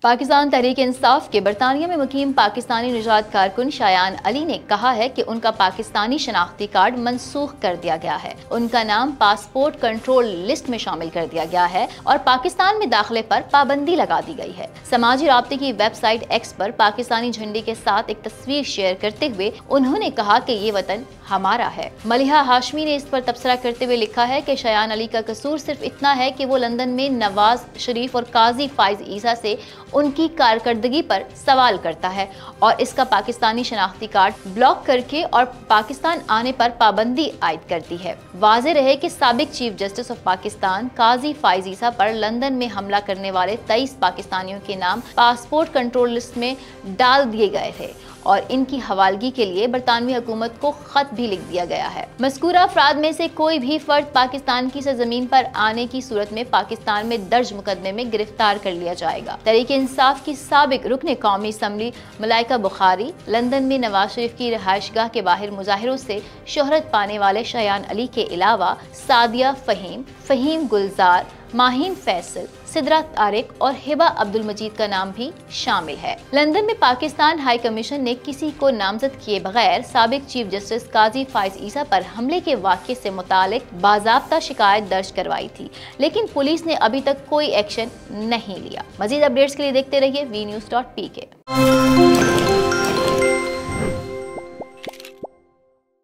पाकिस्तान तहरीक इंसाफ के बरतानिया में मुकीम पाकिस्तानी निजात कारकुन शायान अली ने कहा है कि उनका पाकिस्तानी शनाख्ती कार्ड मनसूख कर दिया गया है। उनका नाम पासपोर्ट कंट्रोल लिस्ट में शामिल कर दिया गया है और पाकिस्तान में दाखिले पर पाबंदी लगा दी गई है। समाजी राब्ते की वेबसाइट एक्स पर पाकिस्तानी झंडे के साथ एक तस्वीर शेयर करते हुए उन्होंने कहा कि ये वतन हमारा है। मलिहा हाशमी ने इस पर तबसरा करते हुए लिखा है कि शायान अली का कसूर सिर्फ इतना है कि वो लंदन में नवाज शरीफ और काजी फाइज ईसा से उनकी कारकर्दगी पर सवाल करता है और इसका पाकिस्तानी शनाख्ती कार्ड ब्लॉक करके और पाकिस्तान आने पर पाबंदी आयद करती है। वाज़ेह रहे कि साबिक chief justice of Pakistan Qazi Faez Isa पर लंदन में हमला करने वाले 23 पाकिस्तानियों के नाम पासपोर्ट कंट्रोल लिस्ट में डाल दिए गए थे और इनकी हवालगी के लिए बरतानवी हुकूमत को खत भी लिख दिया गया है। मज़कूरा अफराद में से कोई भी फर्द पाकिस्तान की सरजमीन पर आने की सूरत में पाकिस्तान में दर्ज मुकदमे में गिरफ्तार कर लिया जाएगा। तहरीक इंसाफ की साबिक रुकन कौमी असम्बली मलाइका बुखारी लंदन में नवाज शरीफ की रिहाइशगाह के बाहर मुजाहिरों से शोहरत पाने वाले शायान अली के अलावा सादिया फहीम गुलजार, माहीन फैसल, सिद्रा तारिक और हिबा अब्दुल मजीद का नाम भी शामिल है। लंदन में पाकिस्तान हाई कमीशन ने किसी को नामजद किए बगैर साबिक चीफ जस्टिस काजी फाइज ईसा पर हमले के वाक़े से मुतालिक बाज़ाब्ता शिकायत दर्ज करवाई थी, लेकिन पुलिस ने अभी तक कोई एक्शन नहीं लिया। मजीद अपडेट्स के लिए देखते रहिए vnews.pk।